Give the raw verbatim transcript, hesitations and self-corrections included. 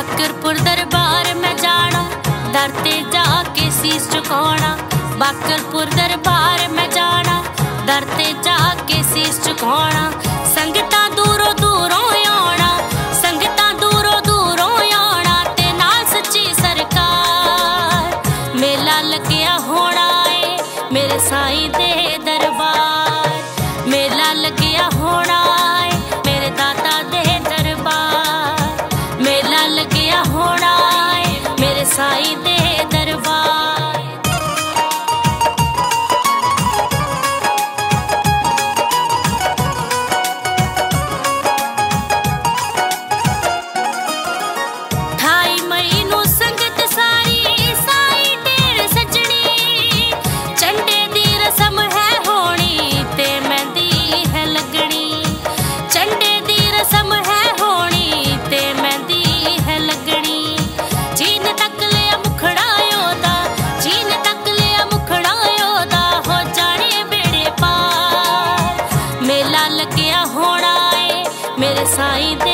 बाकरपुर दरबार मैं जाना, दर ते जाके शीश झुकाना। बाकरपुर दरबार मैं जाना, दर ते जाके शीश झुकाना। संगतां दूरों दूरों आना, संगतां दूरों दूरों आना, ते नाल सच्ची सरकार। मेला लग्या होना है मेरे साईं दे दरबार, मेला लग्या होना है मेरे दाता दे दरबार, मेला लग्या होना है मेरे साईं दे दरबार। ठाई मई नू संगत सारी साई ढेर सजनी, झंडे दी रसम है होनी ते मेहंदी है लगनी। झंडे दी रसम है होनी ते मेहंदी है लगनी। जीन तक लिया मुखड़ा योदा, जीन तक लिया मुखड़ा योदा, हो जाने बेड़े पार। मेला लग्या होना है मेरे साईं दे